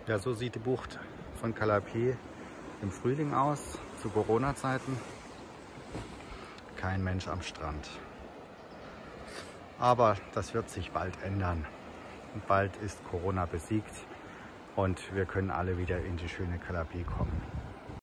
Ja, so sieht die Bucht von Calapee im Frühling aus, zu Corona-Zeiten. Kein Mensch am Strand. Aber das wird sich bald ändern. Und bald ist Corona besiegt und wir können alle wieder in die schöne Calapee kommen.